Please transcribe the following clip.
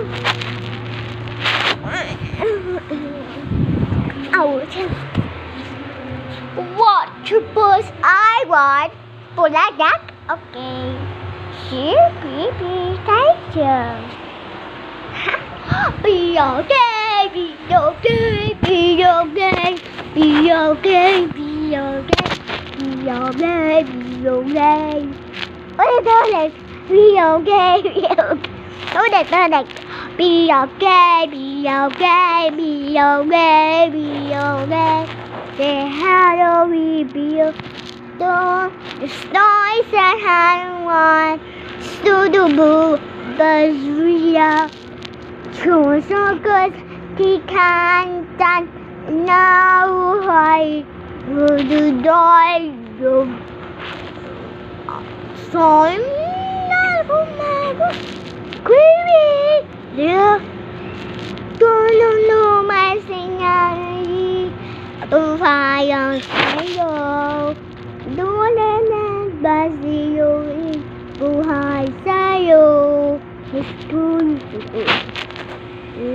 What suppose I want for that? Okay. Here, baby, thank you. Be okay, be okay, be okay, be okay, be okay, be okay, be okay. What is it? Be okay, be okay. What is it? Be okay, be okay, be okay, be okay. Say how do we build the stars that had one to the blue, but we are true so good. He can't done now. I will do die. So Query, yeah. Don't know my singer. Fire, fire. Don't let Basil. Buhay sa'yo. It's true.